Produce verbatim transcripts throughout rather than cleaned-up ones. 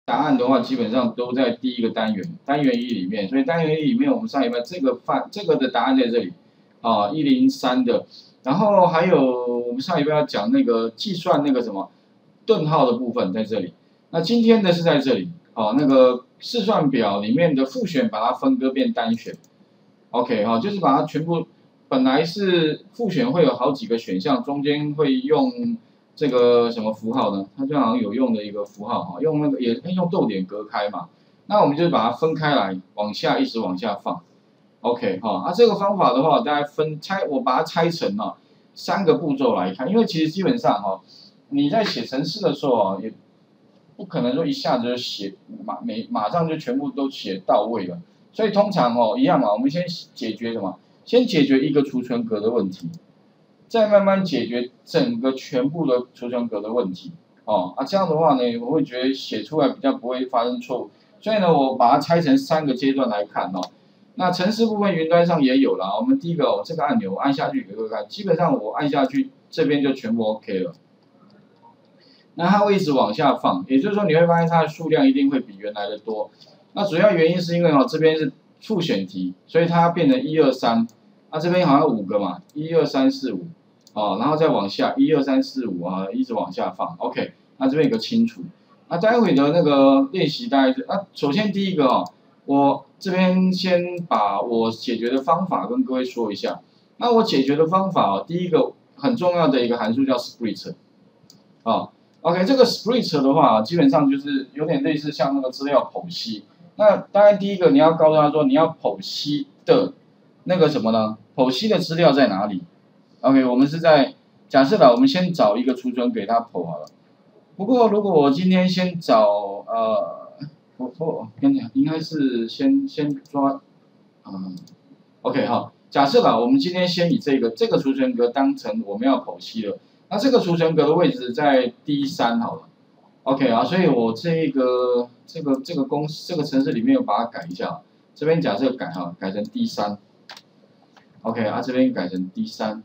答案的话，基本上都在第一个单元，单元一里面。所以单元一里面，我们上礼拜这个范这个的答案在这里，啊，一零三的。然后还有我们上礼拜要讲那个计算那个什么顿号的部分在这里。那今天的是在这里，啊，那个试算表里面的复选把它分割变单选。OK 哈、啊，就是把它全部本来是复选会有好几个选项，中间会用。这个什么符号呢？它就好像有用的一个符号哈，用那个也用逗点隔开嘛。那我们就把它分开来，往下一直往下放。OK 哈，啊这个方法的话，大家分拆，我把它拆成啊三个步骤来看，因为其实基本上哈，你在写程式的时候啊，也不可能说一下子就写马每马上就全部都写到位了。所以通常哦一样嘛，我们先解决什么？先解决一个储存格的问题。再慢慢解决整个全部的储存格的问题，哦啊，这样的话呢，我会觉得写出来比较不会发生错误。所以呢，我把它拆成三个阶段来看哦。那程式部分云端上也有了，我们第一个哦，这个按钮按下去给各位看，基本上我按下去这边就全部 OK 了。那它会一直往下放，也就是说你会发现它的数量一定会比原来的多。那主要原因是因为哦这边是复选题，所以它变成一二三，啊这边好像五个嘛，一二三四五。哦，然后再往下，一二三四五啊，一直往下放 ，OK。那这边有个清除，那待会的那个练习大概是，啊，首先第一个哦，我这边先把我解决的方法跟各位说一下。那我解决的方法哦，第一个很重要的一个函数叫 split， 啊 ，OK， 这个 split 的话，基本上就是有点类似像那个资料剖析。那当然第一个你要告诉他说你要剖析的那个什么呢？剖析的资料在哪里？ OK， 我们是在假设了，我们先找一个储存给它剖好了。不过如果我今天先找呃，我我跟你讲，应该是先先抓，嗯 ，OK 哈。假设了，我们今天先以这个这个储存格当成我们要剖析了。那这个储存格的位置在 D 三好了。OK 啊，所以我这个这个这个公式这个程式里面我把它改一下，这边假设改哈，改成 D 三。OK 啊，这边改成 D 三。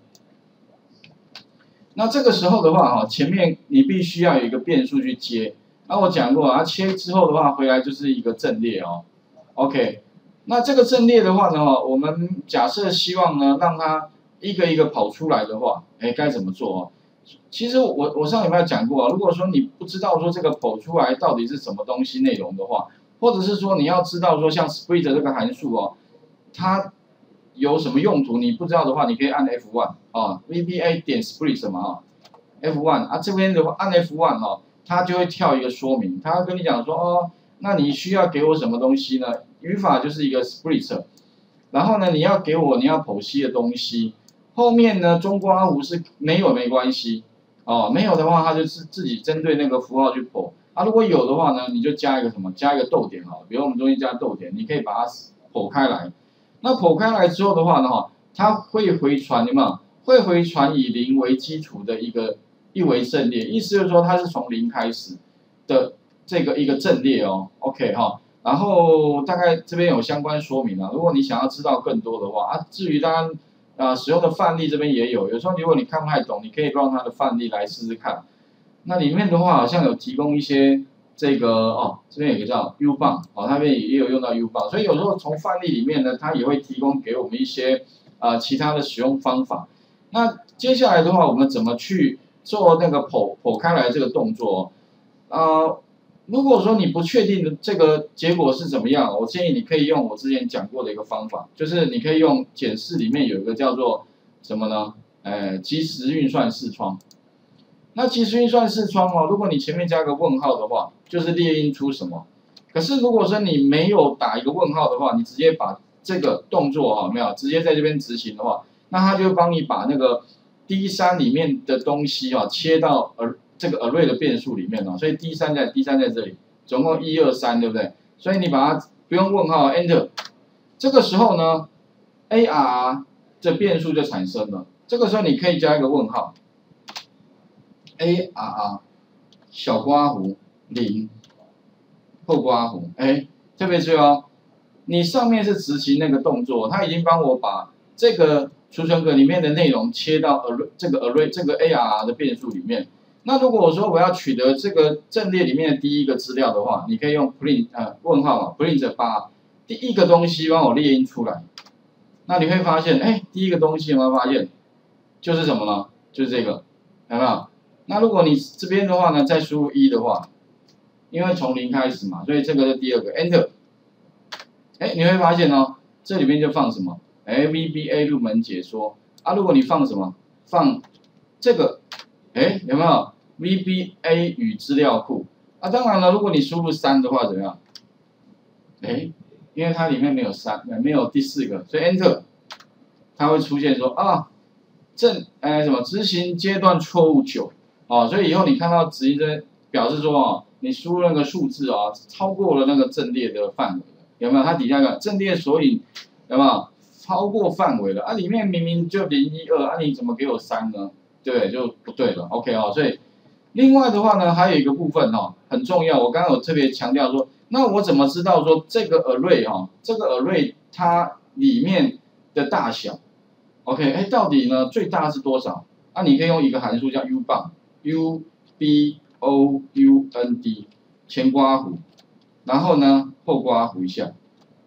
那这个时候的话，哈，前面你必须要有一个变数去接。那我讲过啊，切之后的话，回来就是一个阵列哦。OK， 那这个阵列的话呢，哈，我们假设希望呢，让它一个一个跑出来的话，哎，该怎么做哦？其实我我上礼拜讲过啊，如果说你不知道说这个跑出来到底是什么东西内容的话，或者是说你要知道说像 split 这个函数哦，它有什么用途？你不知道的话，你可以按 F 一 啊 ，V B A 点 split 嘛啊 ，F 一 啊这边的话按 F 一 哦，它就会跳一个说明，它会跟你讲说哦，那你需要给我什么东西呢？语法就是一个 split， 然后呢你要给我你要剖析的东西，后面呢中括弧是没有没关系哦，没有的话它就是自己针对那个符号去剖，啊如果有的话呢，你就加一个什么？加一个逗点哈，比如我们中间加逗点，你可以把它剖开来。那剖开来之后的话呢，哈，它会回传，有没有？会回传以零为基础的一个一维阵列，意思就是说它是从零开始的这个一个阵列哦 ，OK 哈。然后大概这边有相关说明啊，如果你想要知道更多的话啊，至于当然啊、呃、使用的范例这边也有，有时候如果你看不太懂，你可以用它的范例来试试看。那里面的话好像有提供一些。这个哦，这边有一个叫 U 棒，哦，那边也有用到 U 棒，所以有时候从范例里面呢，它也会提供给我们一些呃其他的使用方法。那接下来的话，我们怎么去做那个剖剖开来这个动作？呃，如果说你不确定的这个结果是怎么样，我建议你可以用我之前讲过的一个方法，就是你可以用检视里面有一个叫做什么呢？呃，即时运算视窗。那即时运算视窗哦，如果你前面加个问号的话，就是列印出什么。可是如果说你没有打一个问号的话，你直接把这个动作哈、哦、没有直接在这边执行的话，那它就会帮你把那个 D 三 里面的东西啊、哦、切到呃这个 array 的变数里面哦，所以 D 三 在 D 三 在这里，总共一二三，对不对？所以你把它不用问号 Enter， 这个时候呢 A R 的变数就产生了，这个时候你可以加一个问号。A R R 小括弧零后括弧，哎，特别注意哦，你上面是执行那个动作，它已经帮我把这个储存格里面的内容切到 array 这个 array 这个 A R R 的变数里面， 那如果我说我要取得这个阵列里面的第一个资料的话，你可以用 print 呃问号嘛 ，print 把第一个东西帮我列印出来。那你会发现，哎，第一个东西有没有发现？就是什么呢？就是这个，有没有？那如果你这边的话呢，再输入一的话，因为从零开始嘛，所以这个是第二个 Enter。哎，你会发现哦，这里面就放什么？哎 ，V B A 入门解说啊。如果你放什么？放这个，哎，有没有 V B A 与资料库？啊，当然了，如果你输入三的话，怎么样？哎，因为它里面没有三，没有第四个，所以 Enter， 它会出现说啊，正哎什么执行阶段错误九哦，所以以后你看到执行这表示说哦，你输入那个数字啊、哦，超过了那个阵列的范围。有没有？它底下个阵列索引有没有超过范围了？啊，里面明明就零一二，啊，你怎么给我三呢？对，就不对了。OK 哦，所以另外的话呢，还有一个部分哦，很重要。我刚刚有特别强调说，那我怎么知道说这个 array 哈、哦，这个 array 它里面的大小 ？OK， 哎，到底呢最大是多少？啊，你可以用一个函数叫 ubound，u b o u n d， 前括弧。然后呢，后括弧一下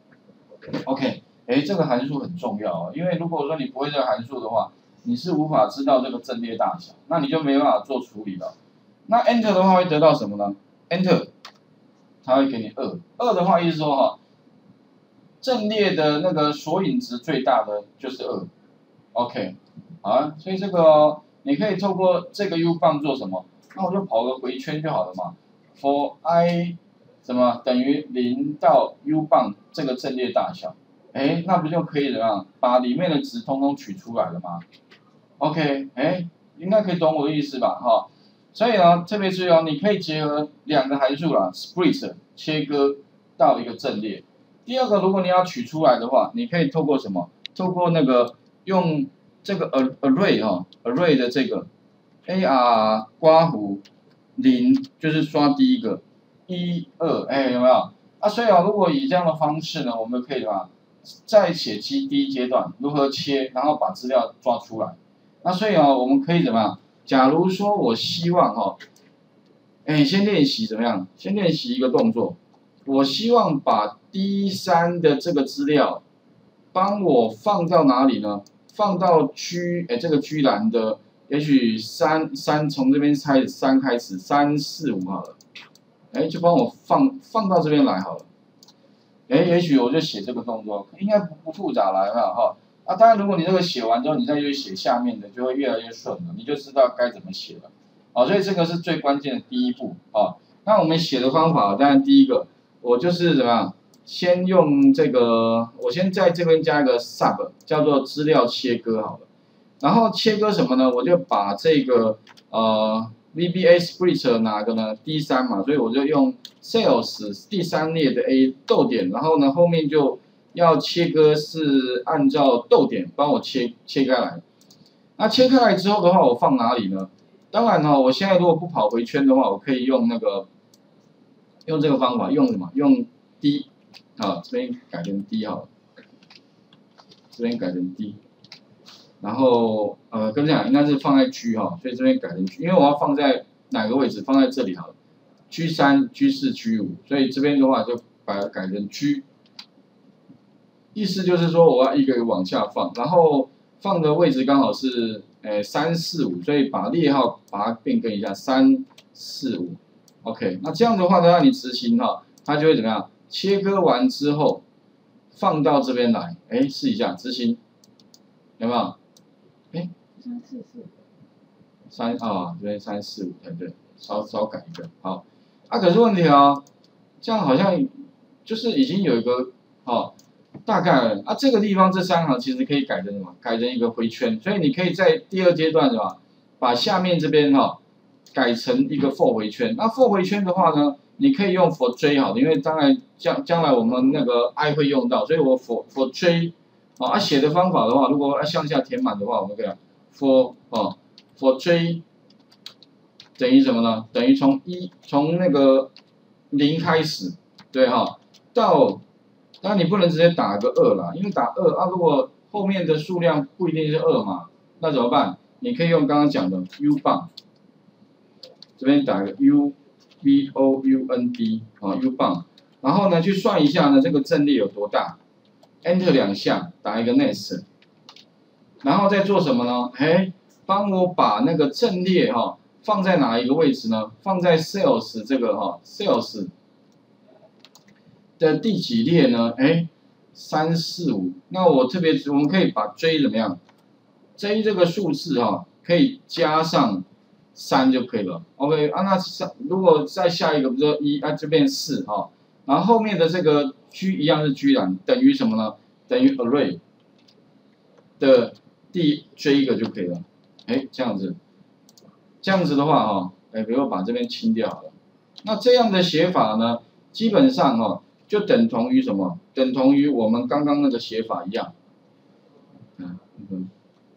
，OK， 哎，这个函数很重要哦，因为如果说你不会这个函数的话，你是无法知道这个阵列大小，那你就没办法做处理了。那 Enter 的话会得到什么呢 ？Enter， 它会给你二，二的话意思说哈，阵列的那个索引值最大的就是二 ，OK， 好啊，所以这个、哦、你可以透过这个 ubound 做什么？那我就跑个回圈就好了嘛 ，for i。什么等于零到 ubound 这个阵列大小，哎，那不就可以怎么样把里面的值通通取出来了吗 ？OK， 哎，应该可以懂我的意思吧？哈，所以呢，特别注意哦，你可以结合两个函数啦 ，split 切割到一个阵列。第二个，如果你要取出来的话，你可以透过什么？透过那个用这个 array 哈 ，array 的这个 ar 括弧零，就是刷第一个。一二，哎，有没有？啊，所以啊，如果以这样的方式呢，我们可以什么，在写基第一阶段如何切，然后把资料抓出来。那所以啊，我们可以怎么样？假如说我希望哈、哦，哎，先练习怎么样？先练习一个动作，我希望把 D 三的这个资料，帮我放到哪里呢？放到居，哎，这个居栏的，也许三三从这边开始三开始，三四五好了。哎，就帮我放放到这边来好了。哎，也许我就写这个动作，应该不不复杂了，有没有哈？啊，当然，如果你这个写完之后，你再去写下面的，就会越来越顺了，你就知道该怎么写了。好，所以这个是最关键的第一步啊。那我们写的方法，当然第一个，我就是怎么样，先用这个，我先在这边加一个 sub， 叫做资料切割好了。然后切割什么呢？我就把这个呃。V B A split 哪个呢 ？D 三嘛，所以我就用 sales 第三列的 A 逗点，然后呢后面就要切割是按照逗点帮我切切开来。那切开来之后的话，我放哪里呢？当然哈、哦，我现在如果不跑回圈的话，我可以用那个用这个方法，用什么？用 D 啊，这边改成 D 好了，这边改成 D。然后呃，跟这样应该是放在 G 哈，所以这边改成 G， 因为我要放在哪个位置？放在这里好了 ，G 三、G 四、G 五，所以这边的话就把它改成 G。意思就是说我要一个一个往下放，然后放的位置刚好是诶三四五，所以把列号把它变更一下三四五 ，OK， 那这样的话呢，你执行哈，它就会怎么样？切割完之后放到这边来，哎，试一下执行，有没有？哎， 三四四， 三啊，这边三四五才对，稍稍改一个，好。啊，可是问题啊，这样好像就是已经有一个哦，大概了啊，这个地方这三行其实可以改成什么？改成一个回圈，所以你可以在第二阶段什么，把下面这边哈、哦、改成一个 for 回圈。那 for 回圈的话呢，你可以用 for j 好的，因为当然将将来我们那个 i 会用到，所以我 for for j。啊，写的方法的话，如果要向下填满的话，我们可以 for 哦 for j 等于什么呢？等于从一从那个零开始，对哈，到当然你不能直接打个二啦，因为打二啊，如果后面的数量不一定是二嘛，那怎么办？你可以用刚刚讲的 ubound 这边打个 U V O U N D 啊 U bound， 然后呢去算一下呢这个阵列有多大 ，Enter 两下，打一个 Next， 然后再做什么呢？哎，帮我把那个阵列哈、哦、放在哪一个位置呢？放在 Sales 这个哈、哦、Sales 的第几列呢？哎，三四五。那我特别我们可以把 J 怎么样 ？J 这个数字哈、哦、可以加上三就可以了。OK 啊，那上如果再下一个，比如说一啊，就变四哈、哦，然后后面的这个 G 一样是居然等于什么呢？等于 Array 的第 J 一个就可以了。哎，这样子，这样子的话哈、哦，哎，比如把这边清掉好了。那这样的写法呢，基本上哈、哦，就等同于什么？等同于我们刚刚那个写法一样。嗯嗯。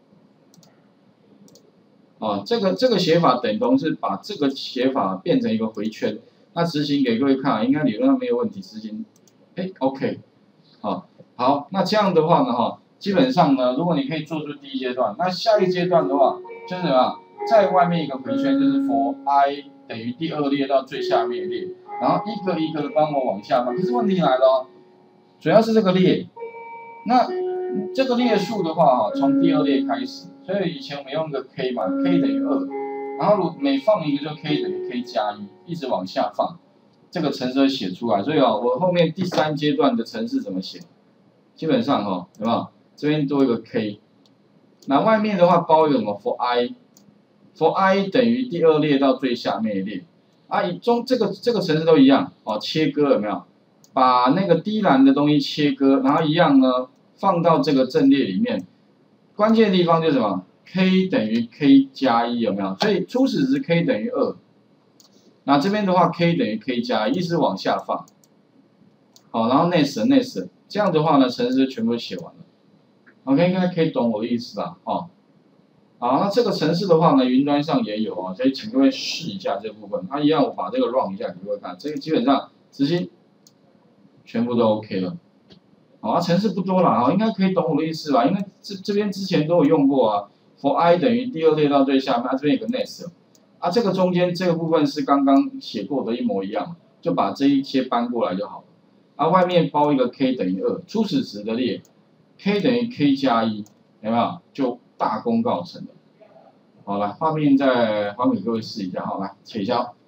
啊，这个这个写法等同是把这个写法变成一个回圈，那执行给各位看，应该理论上没有问题。执行，哎 ，OK， 好，好，那这样的话呢，哈，基本上呢，如果你可以做出第一阶段，那下一阶段的话，就是什么，在外面一个回圈，就是 for i 等于第二列到最下面列，然后一个一个的帮我往下放。可是问题来了哦，主要是这个列，那这个列数的话，哈，从第二列开始。所以以前我们用个 k 嘛 ，k 等于二，然后如每放一个就 k 等于 k 加一，一直往下放，这个程式会写出来。所以哦，我后面第三阶段的程式怎么写？基本上哈、哦，有没有？这边多一个 k， 那外面的话包一个什么 for i，for i 等于第二列到最下面一列，啊，以中这个这个程式都一样哦，切割有没有？把那个低栏的东西切割，然后一样呢放到这个阵列里面。关键的地方就是什么 ？k 等于 k 加一有没有？所以初始值 k 等于二，那这边的话 k 等于 k 加一，一直往下放。好，然后 next next， 这样的话呢，程式全部写完了。OK， 应该可以懂我的意思吧？哦，好，那这个程式的话呢，云端上也有啊，所以请各位试一下这部分。它、啊、一样，我把这个 run 一下给各位看，这个基本上执行全部都 OK 了。好啊，程式不多啦，啊，应该可以懂我的意思吧？因为这这边之前都有用过啊 ，for i 等于第二列到最下面，它、啊、这边有个 next， 啊，这个中间这个部分是刚刚写过的一模一样，就把这一些搬过来就好了。啊，外面包一个 k 等于二，初始值的列 ，k 等于 k 加一，有没有？就大功告成了。好了，画面再还给各位试一下，好来，取消。